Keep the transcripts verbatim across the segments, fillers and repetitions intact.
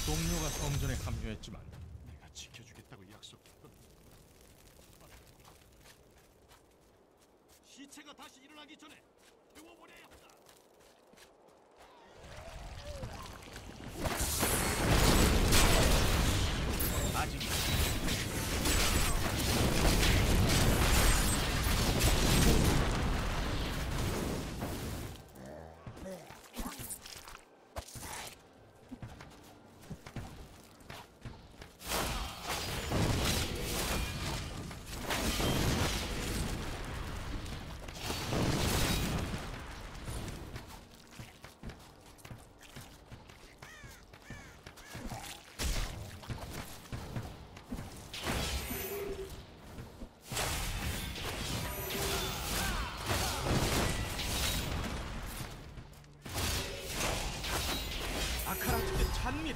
동료가 성전에 합류했지만 내가 지켜주겠다고 약속했던 시체가 다시 일어나기 전에 태워버려야 한다. 아직 아카라트의 찬미를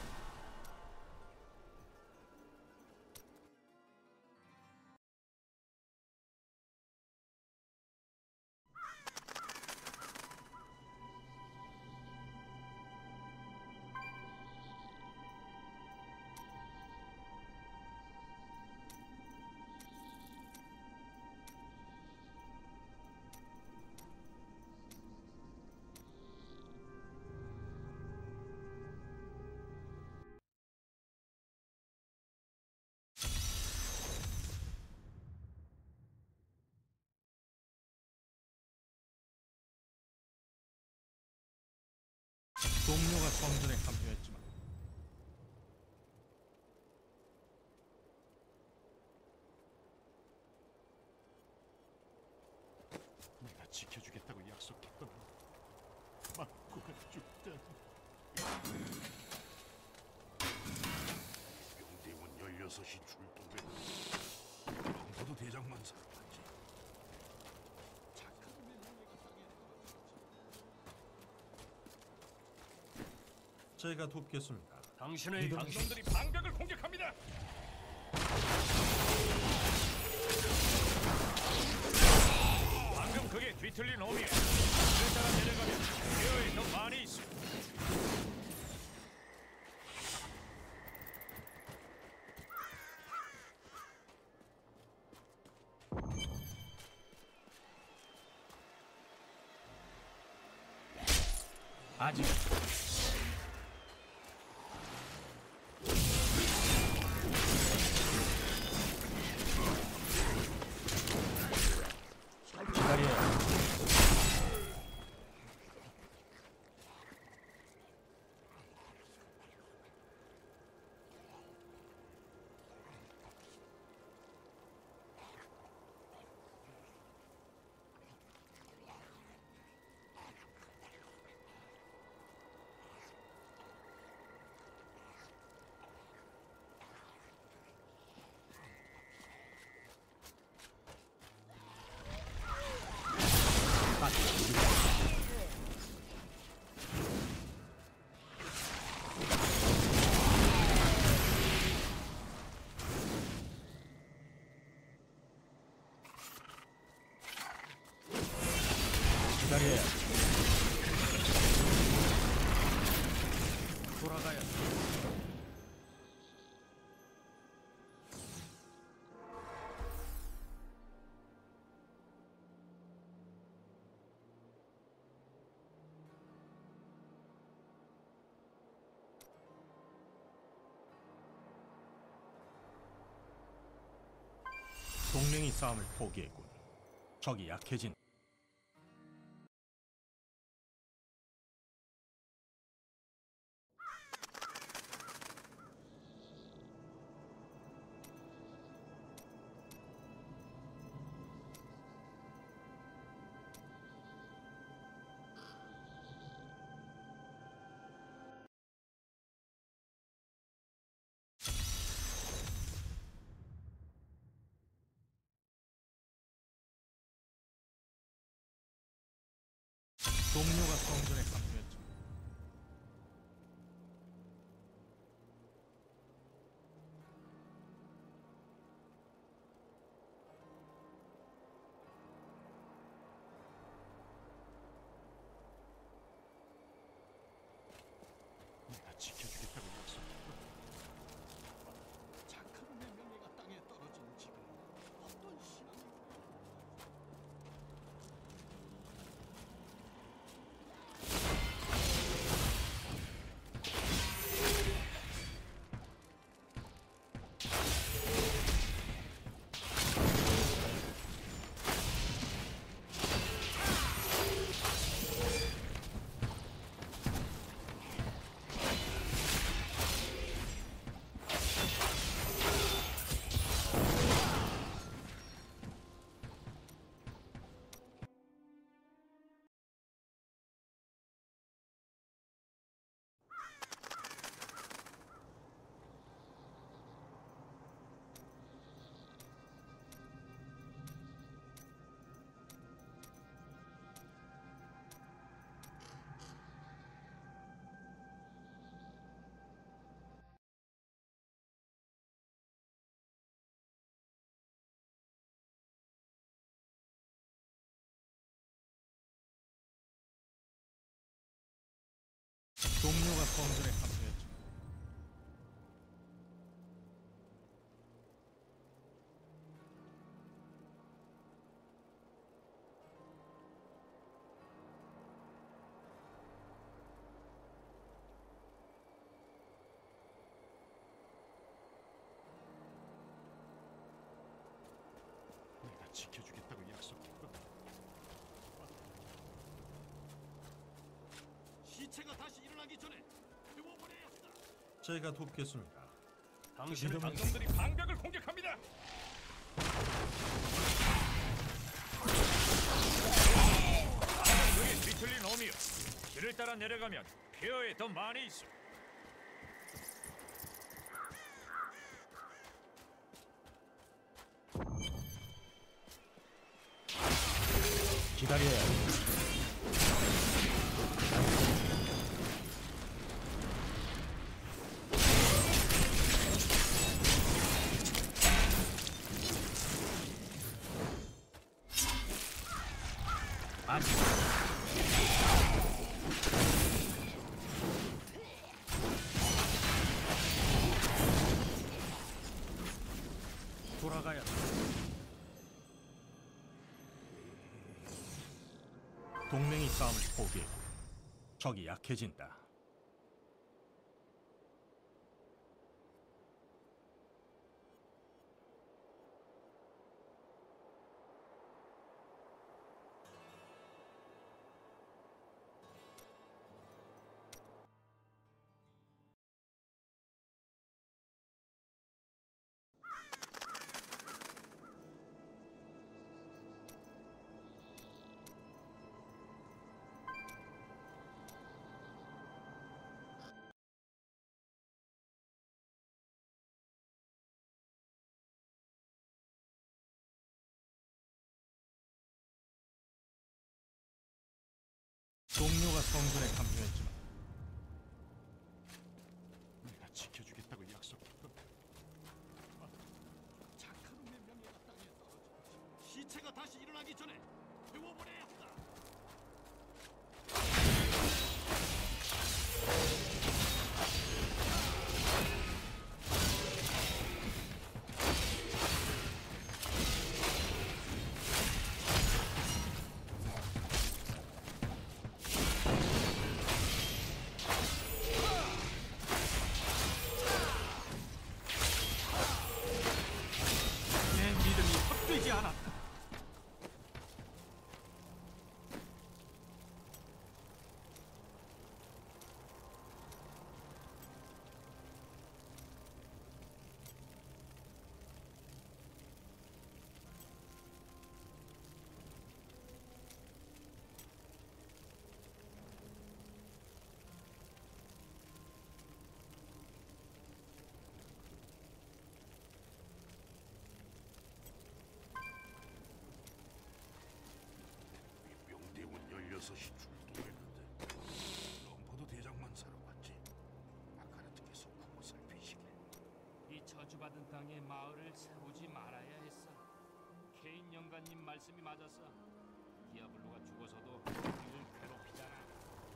동료가 성전에 합류했지만 내가 지켜주겠다고 약속했던 막고가 죽다니. 병대원 열여섯이 출동해. 황도도 대장만 살았지. 착한 명예가 당해. 제가 돕겠습니다. 당신의 이동- 당신들이 방벽을 공격합니다. 방금 그게 뒤틀린 놈이야. 글자가 내려가면 기어에 더 많이 있어. 아직 기다려야 기다려야 돌아가야 동맹이 싸움을 포기했군. 적이 약해진 동료가 성전에 합류했죠. 내가 지켜주겠다고 약속. 동료가 성전에 합류했죠. 내가 지켜주겠다고 약속했거든. 시체가 다시 일어나기 전에 태워버려야 한다. 제가 돕겠습니다. 당신은 이름은- 당놈들이 방벽을 공격합니다. 방벽이 뒤틀린 놈이요. 길을 따라 내려가면 폐허에 더 많이 있어. 기다려야 해. 아직 돌아가야 돼. 동맹이 싸움을 포기했고 적이 약해진다. 동료가 성전에 합류했지만 내가 지켜주겠다고 약속했거든. 착한 놈의 명예가 땅에 떨어져. 시체가 다시 일어나기 전에 태워버려야 한다. 내 믿음이 헛되지 않았다. 명대원 열여섯이 출동했는데 럼퍼드 대장만 사러 왔지. 아카르트께서 구워 살피시길. 이 저주받은 땅에 마을을 세우지 말아야 했어. 케인 영관님 말씀이 맞았어. 디아블로가 죽어서도 우리를 괴롭히잖아.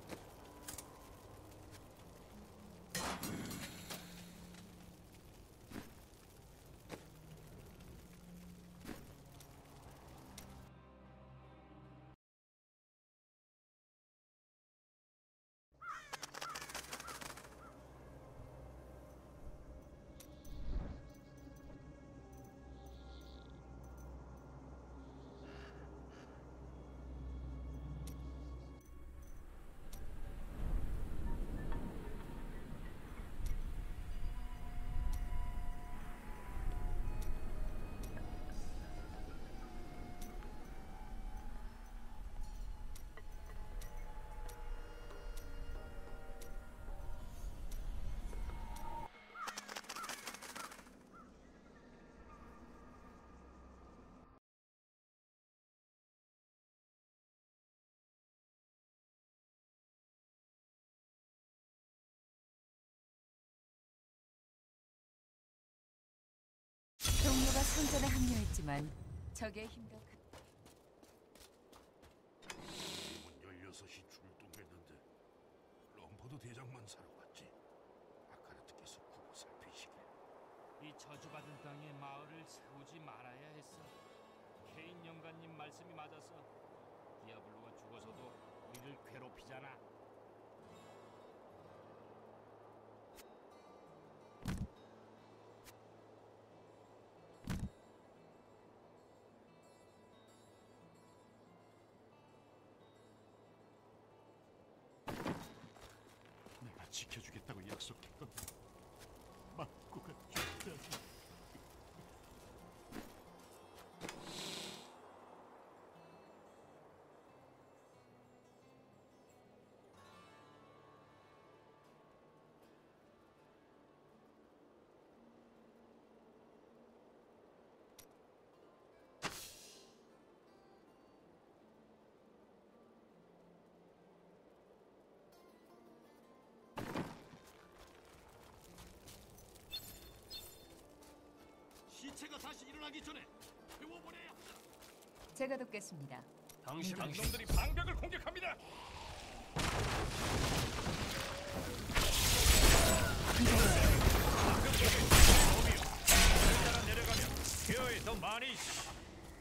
동료가 성전에 합류했지만 적의 힘도 큰 명대원 열여섯이 출동했는데 럼퍼드 대장만 사러 왔지. 아카르트께서 구고 살피시길. 이 저주받은 땅에 마을을 세우지 말아야 했어. 케인 영관님 말씀이 맞아서 디아블로가 죽어서도 우리를 괴롭히잖아. 내가 지켜주겠다고 약속했던 막고가 죽다니. 시체가 다시 일어나기 전에 태워버려야 한다. 제가 돕겠습니다. 당신 놈들이 방벽을 공격합니다. 따라 내려가면 기어에 더 많이 있어.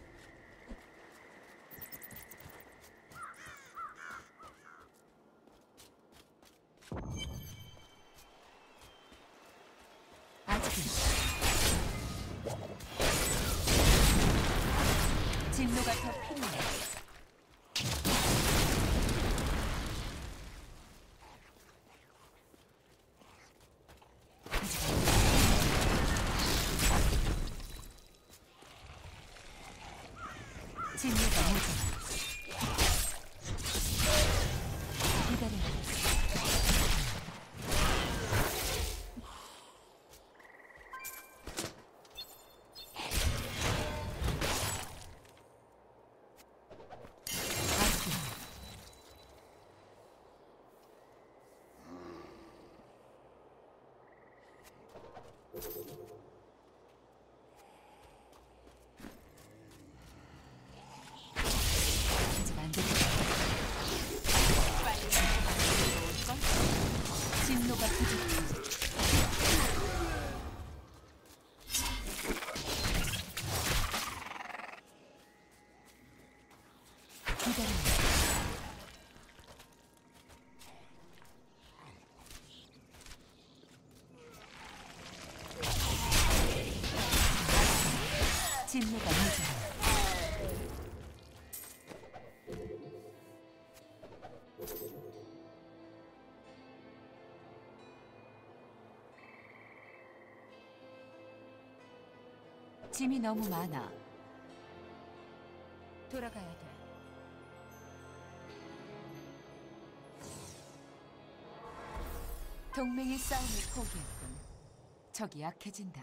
아직은 진로가 더 필요해. 진로가 모자라. 기다려라. 아직 아직 안 됐다. 빨리 들어올걸? 진로가 부족해. 기다려. 진로가 모자라. 짐이 너무 많아. 돌아가야 돼. 동맹이 싸움을 포기했군. 적이 약해진다.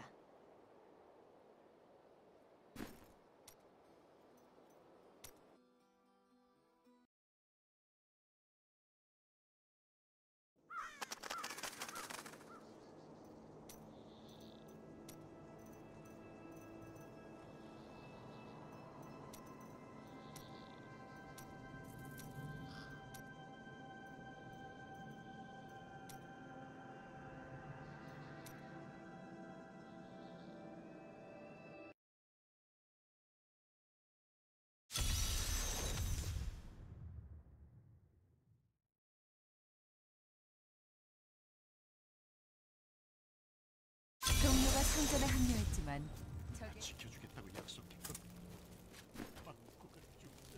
동료가 상전에 합류했지만 적의 지켜주겠다고 약속했던 막고가 죽다.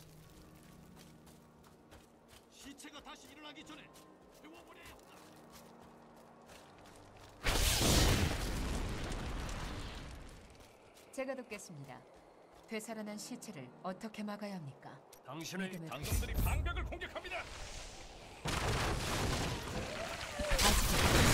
시체가 다시 일어나기 전에 태워버려야 한다. 제가 돕겠습니다. 되살아난 시체를 어떻게 막아야 합니까? 당신을 믿음을 당 놈들이 방벽을 공격합니다. 아직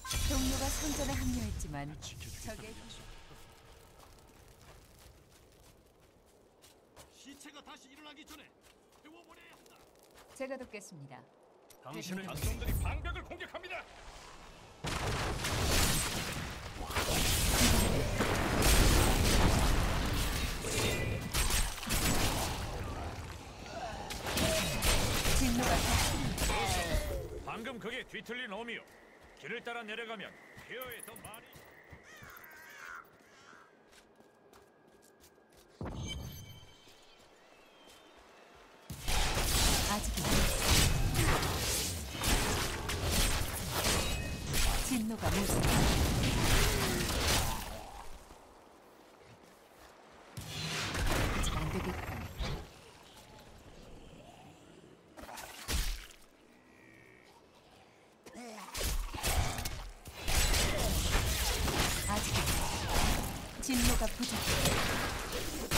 동료가 선전에 합류했지만 지켜주겠다고 적의 약속. 시체가 다시 일어나기 전에 태워버려야 한다. 제가 돕겠습니다. 당신은 장정들이 방벽을 공격합니다. 진로가 다 방금 그게 뒤틀린 어미요. 길을 따라 내려가면 폐허에 더 많이. 아직은 진노가 모자라. 아직 안 되겠군. 아직은 진노가 부족해.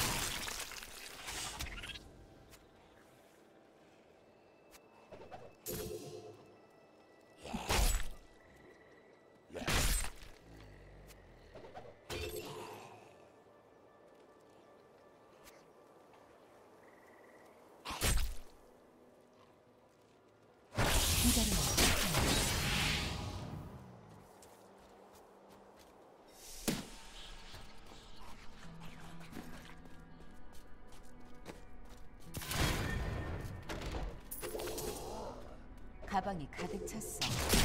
기다려. 가방이 가득 찼어.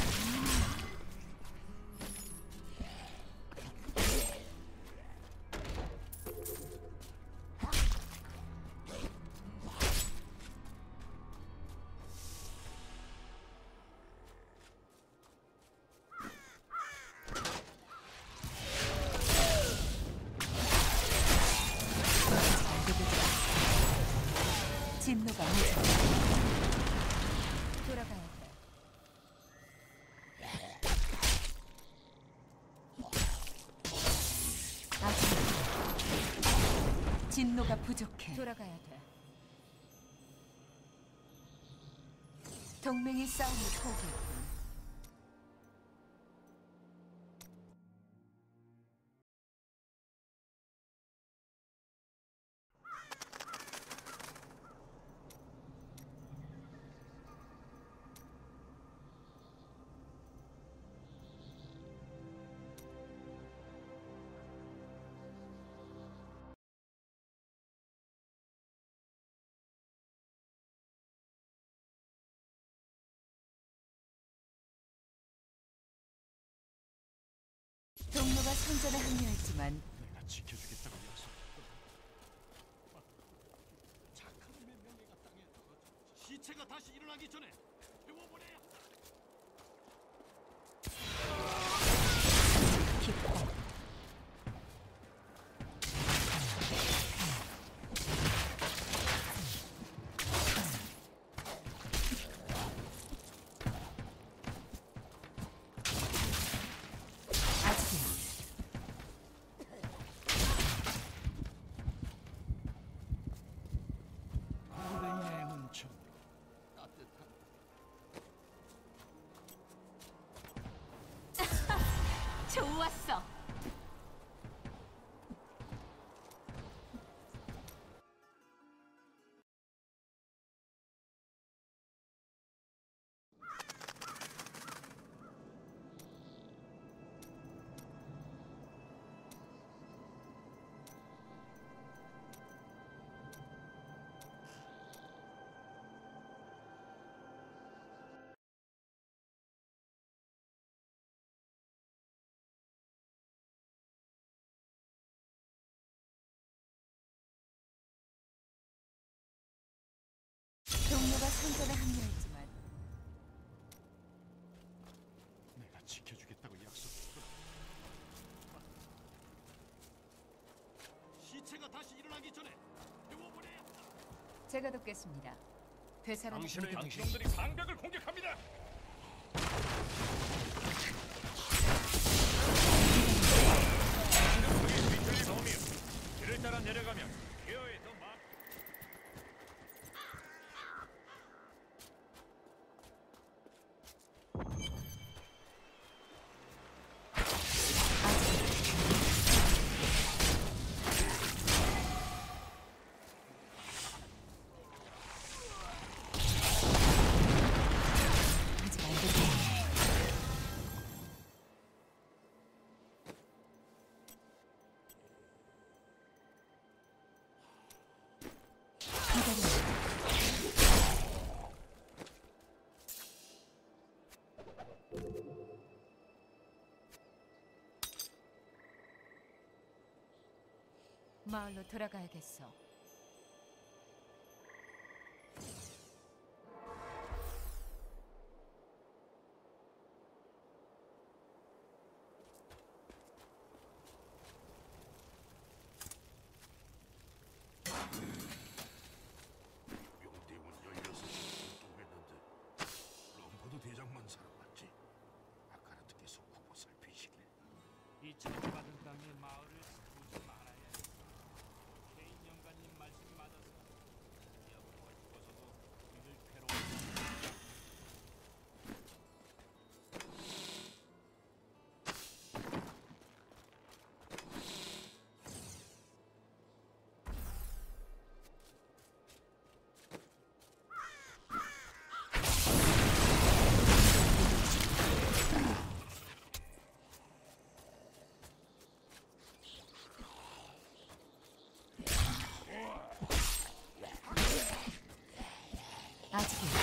안 되겠다. 진노가 모자라. 돌아가야 돼. 아직 진노가 부족해. 돌아가야 돼. 동맹이 싸움을 포기했군. 동료가 선전에 합류했지만 내가 지켜주겠다고 약속. 착한 몇 명이가 땅에 떨어져. 시체가 다시 일어나기 전에 태워버려야 한다. 기뻐. 아직은 오랜 여행은 좀 따뜻한 좋았어. 동료가 선전에 합류했지만 내가 지켜주겠다고 약속. 시체가 다시 일어나기 전에 태워버려야 한다. 제가 돕겠습니다. 되살아나 당신은 장정들이 방벽을 공격합니다. 방금 그게 뒤틀린 어미요. 길을 따라 내려가면 폐허에 더 많이. 마을로 돌아가야겠어. 용대군 열여섯이 출동했는데 럼포드 대장만 살아났지. 아카르트께서 국어 살피시길. 이 저주받은 땅의 마을을 세우지 말아야 했어. 케인 영가님 말씀이 맞아서 디아블로가 죽어서도 우리를 괴로워했어. 아직은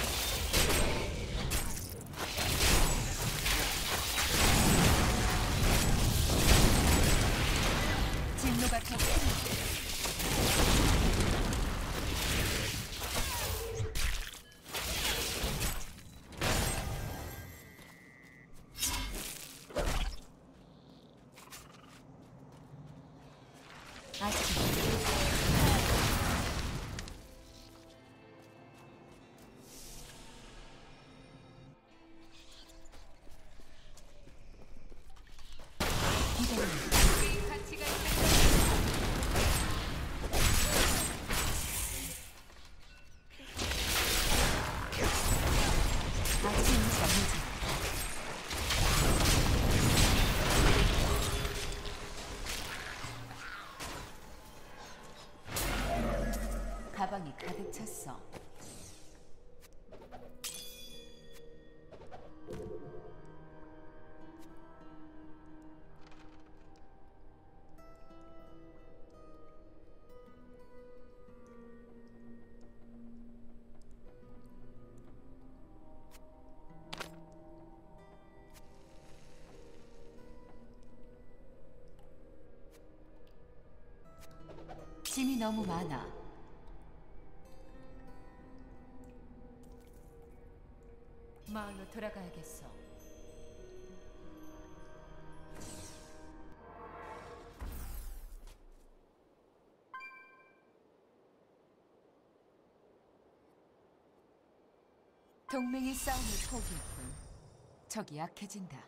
진노가 더 필요해. 아직은 기다려. 가치가 있다. 아침 잠이지. 가방이 가득 찼어. 짐이 너무 많아. 마을로 돌아가야겠어. 동맹이 싸움을 포기했군. 적이 약해진다.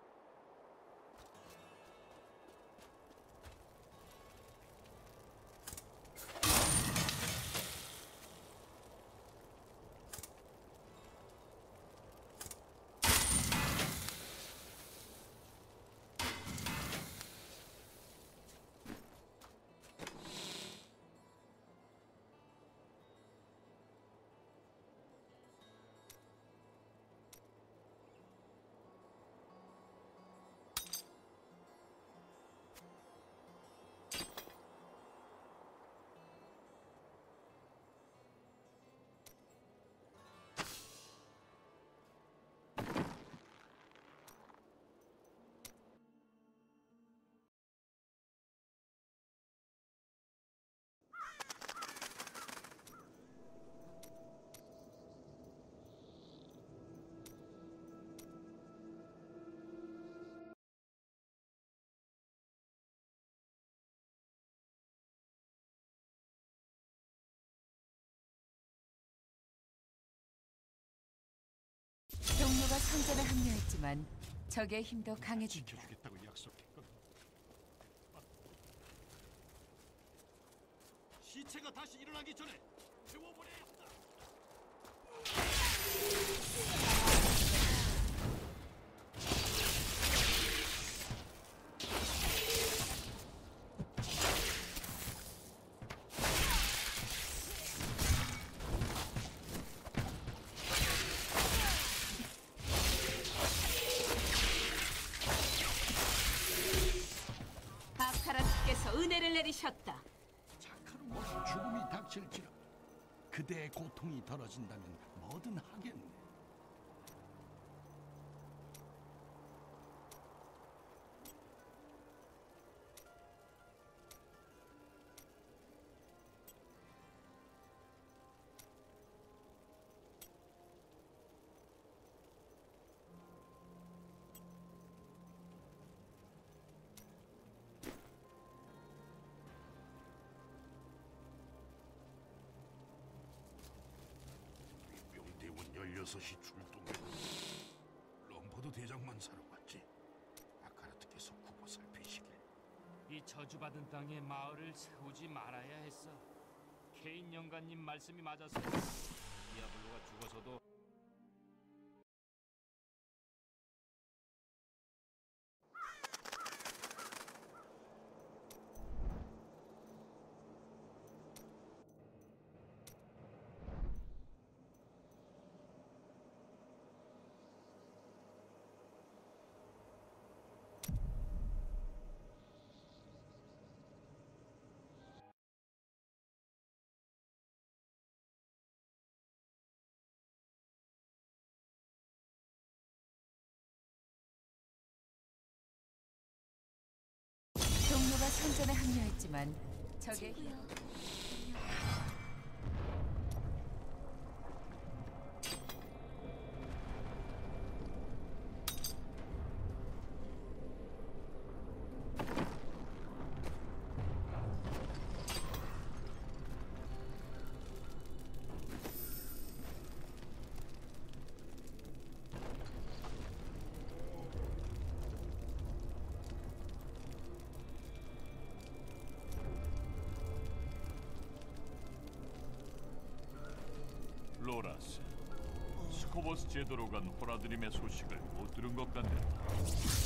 동료가 선전에 합류했지만 적의 힘도 강해진다. 지켜주겠다고 약속했거든. 시체가 다시 일어나기 전에 태워버려야 한다. 아카라스께서 은혜를 내리셨다. 착한 모습 죽음이 닥칠지라 그대의 고통이 덜어진다면 뭐든 하겠네. 여섯이 출동했고 럼포드 대장만 사러 왔지. 아카르트께서 국어 살피시길. 이 저주받은 땅에 마을을 세우지 말아야 했어. 케인 영가님 말씀이 맞았어. 디아블로가 죽어서도 동료가 선전에 합류했지만 적의 친구요. 로라스, 스코버스 제도로 간 호라드림의 소식을 못 들은 것 같네.